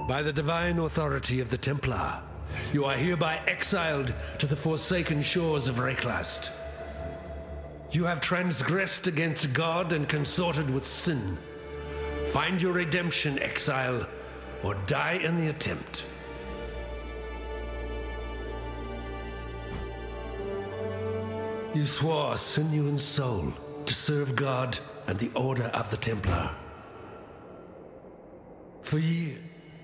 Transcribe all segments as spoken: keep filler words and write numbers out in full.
By the divine authority of the Templar, you are hereby exiled to the forsaken shores of Wraeclast. You have transgressed against God and consorted with sin. Find your redemption, exile, or die in the attempt. You swore sinew and soul to serve God and the Order of the Templar. For years,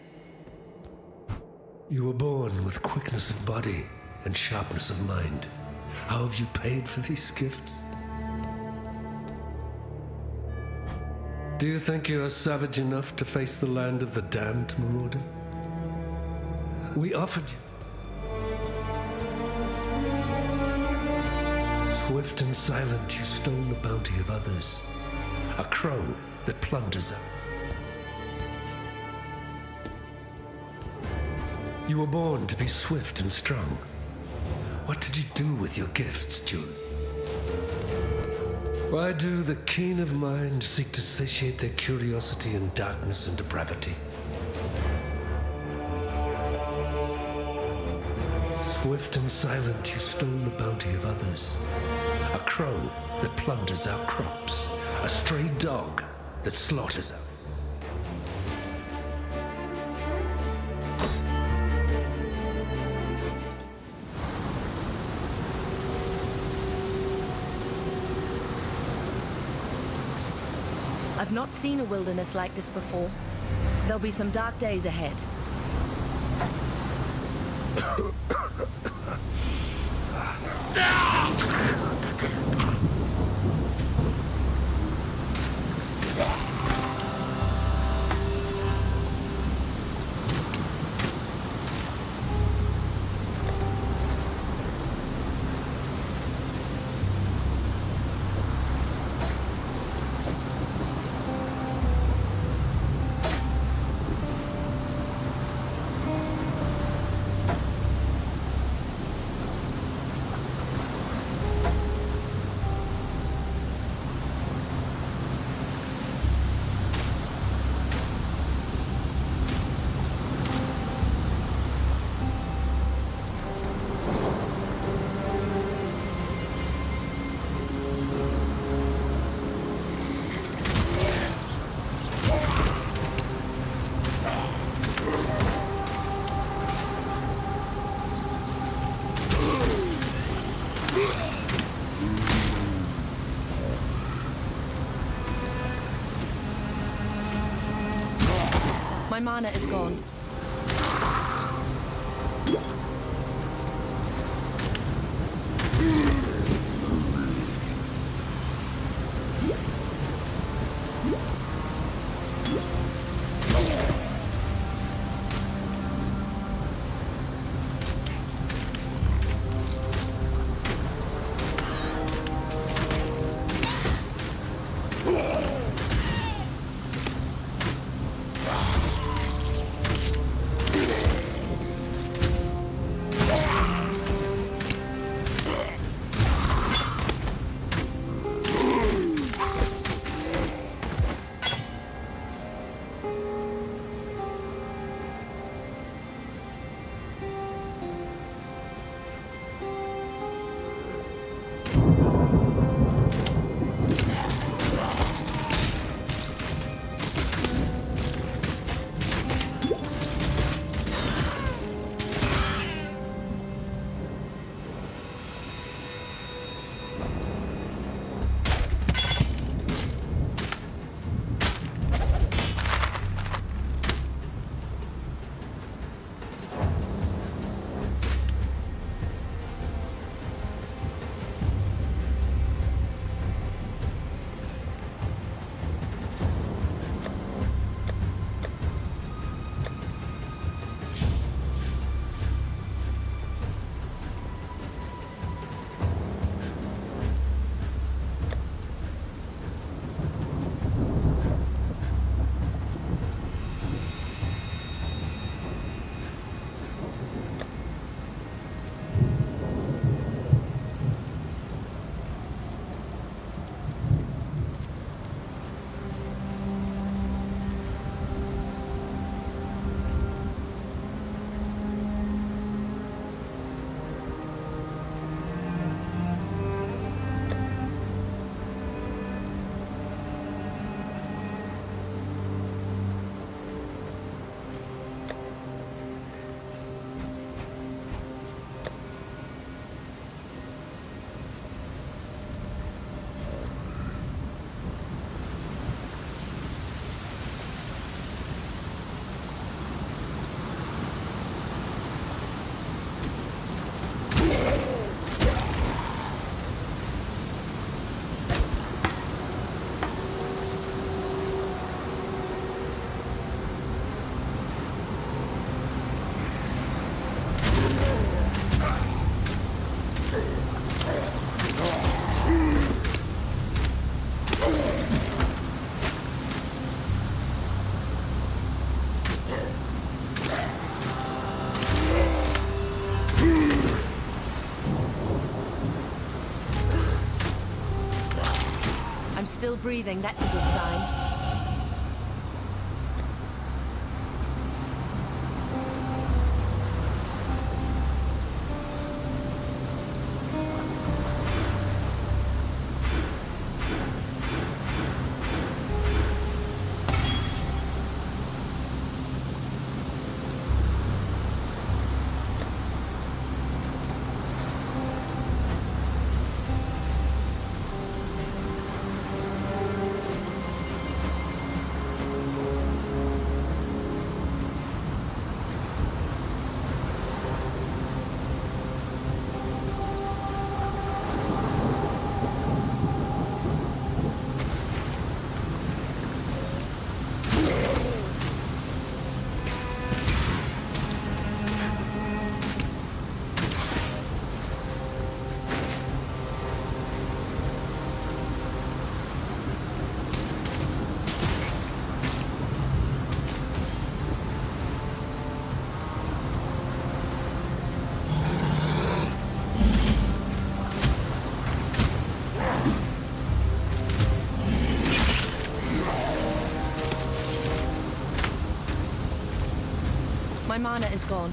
you were born with quickness of body and sharpness of mind. How have you paid for these gifts? Do you think you are savage enough to face the land of the damned, Marauder? We offered you. Swift and silent, you stole the bounty of others. A crow that plunders us. You were born to be swift and strong. What did you do with your gifts, Julian? Why do the keen of mind seek to satiate their curiosity in darkness and depravity? Swift and silent, you stole the bounty of others. A crow that plunders our crops. A stray dog that slaughters us. I've not seen a wilderness like this before. There'll be some dark days ahead. My mana is gone. still breathing, that's a good sign. My mana is gone.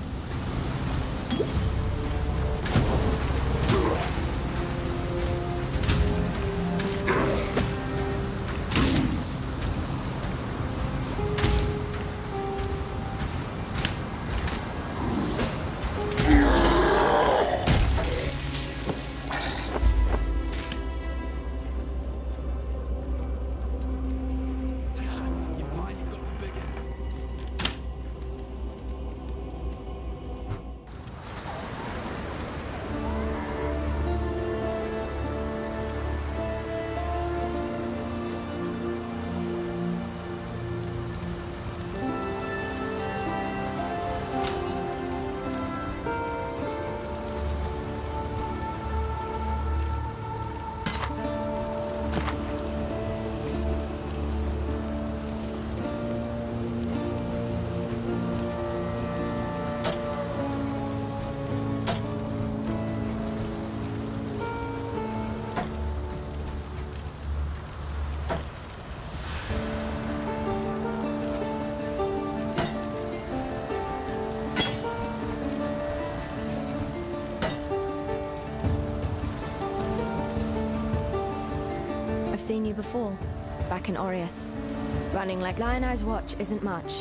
Seen you before, back in Oriath. Running like Lion Eye's watch isn't much.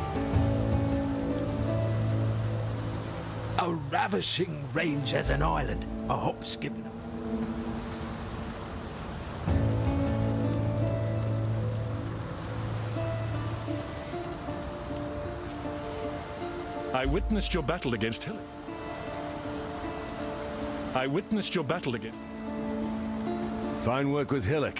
A ravishing range as an island. A hop, skip. I witnessed your battle against Hillock. I witnessed your battle against... Fine work with Hillock.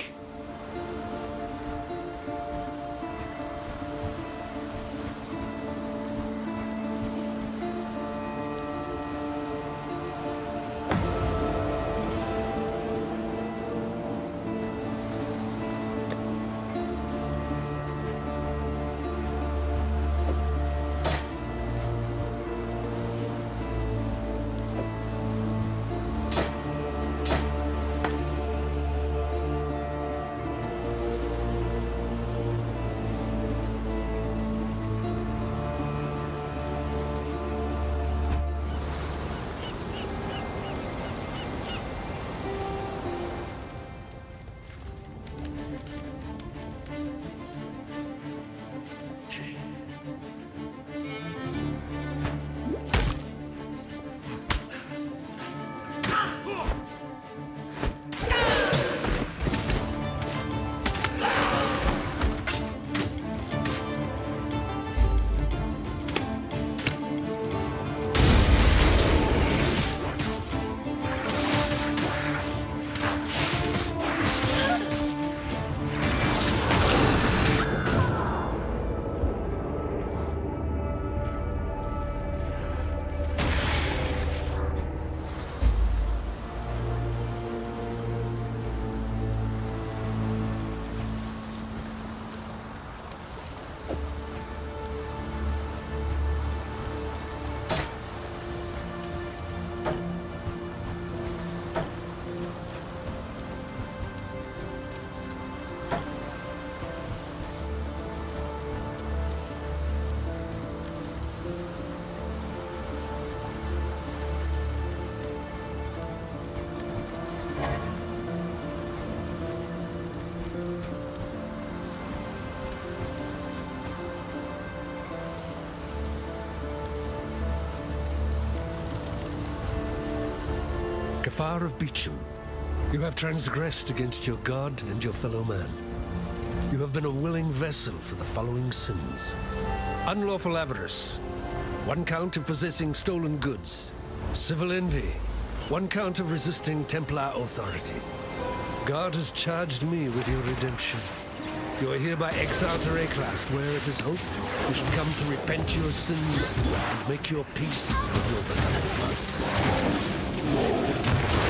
Kafar of Beecham, you have transgressed against your god and your fellow man. You have been a willing vessel for the following sins. Unlawful avarice, one count of possessing stolen goods. Civil envy, one count of resisting Templar authority. God has charged me with your redemption. You are hereby exiled to Wraeclast, where it is hoped you should come to repent your sins and make your peace with your beloved father.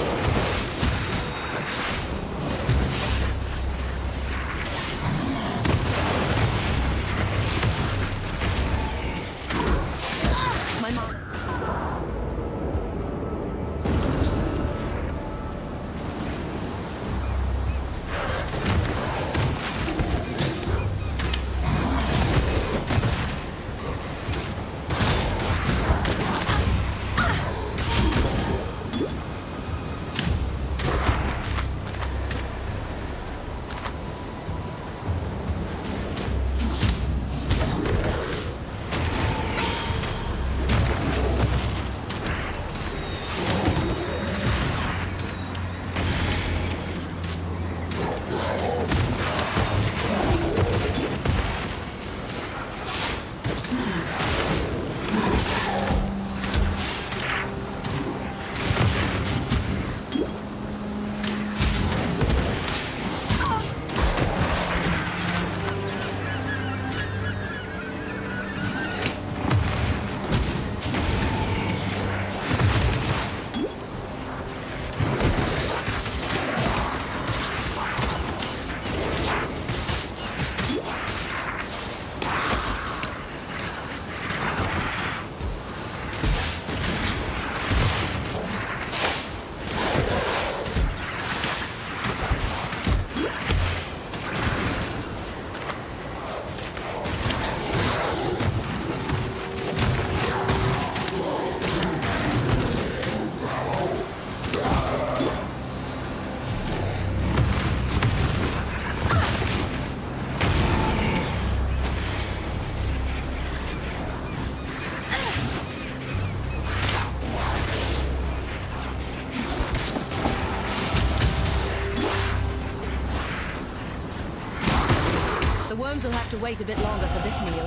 The worms will have to wait a bit longer for this meal.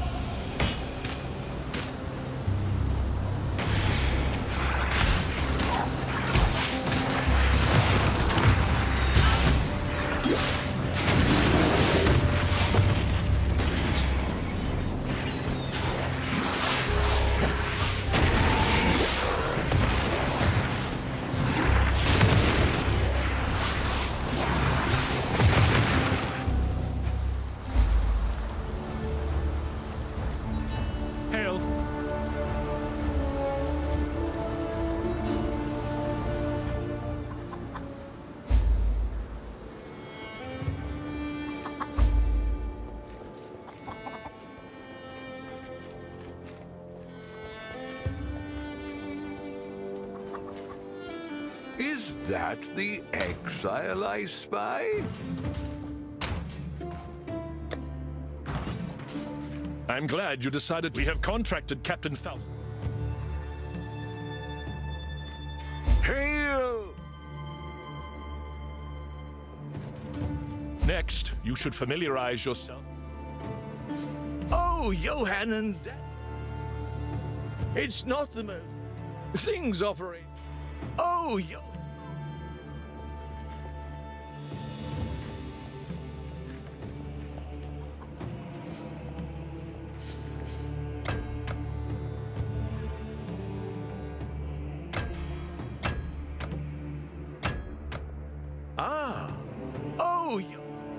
Is that the exile I spy? I'm glad you decided we have contracted Captain Faust. Hail! Next, you should familiarize yourself. Oh, Johann and... It's not the most... Things operate... Oh, Yo... Ah! Oh, Yo...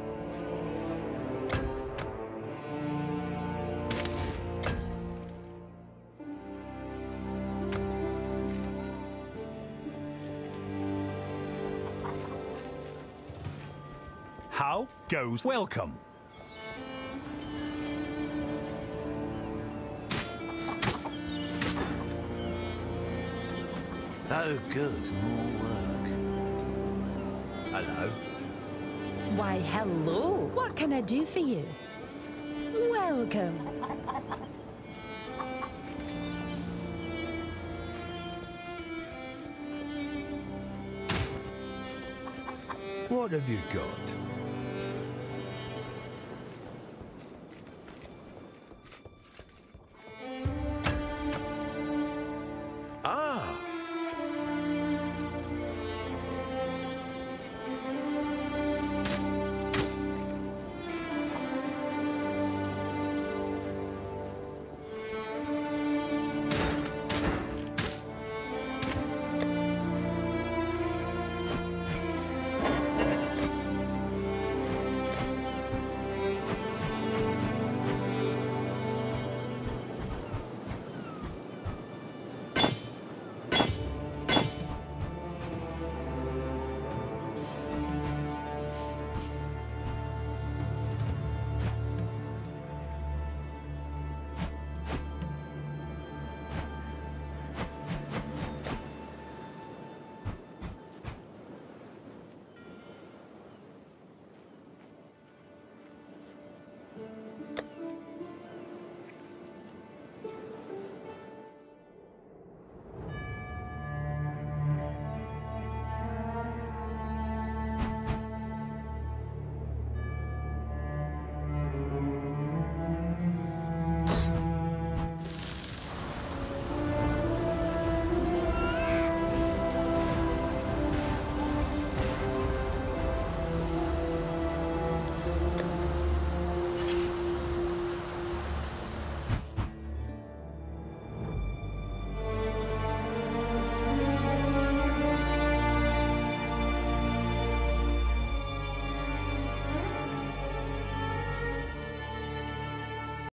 How goes welcome? Oh, good. More work. Hello. Why, hello. What can I do for you? Welcome. What have you got?